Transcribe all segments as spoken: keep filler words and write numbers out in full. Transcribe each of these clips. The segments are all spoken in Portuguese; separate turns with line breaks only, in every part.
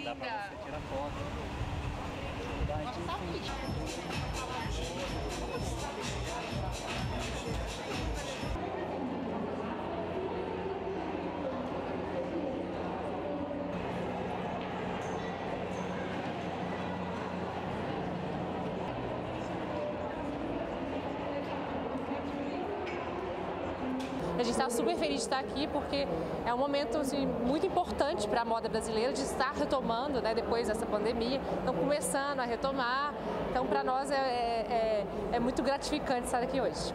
Dá pra você tirar foto.
A gente está super feliz de estar aqui porque é um momento assim, muito importante para a moda brasileira de estar retomando, né, depois dessa pandemia. Estão começando a retomar, então para nós é, é, é muito gratificante estar aqui hoje.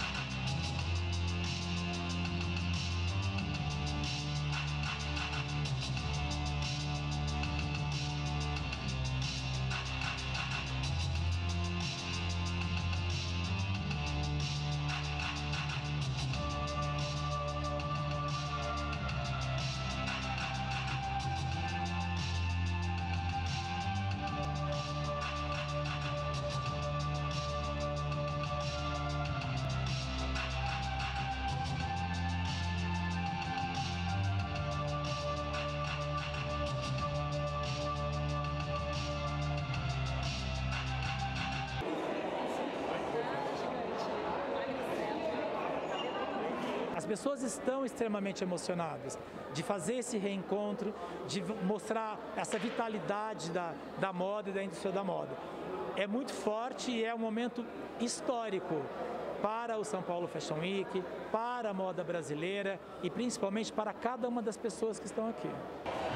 As pessoas estão extremamente emocionadas de fazer esse reencontro, de mostrar essa vitalidade da, da moda e da indústria da moda. É muito forte e é um momento histórico para o São Paulo Fashion Week, para a moda brasileira e principalmente para cada uma das pessoas que estão aqui.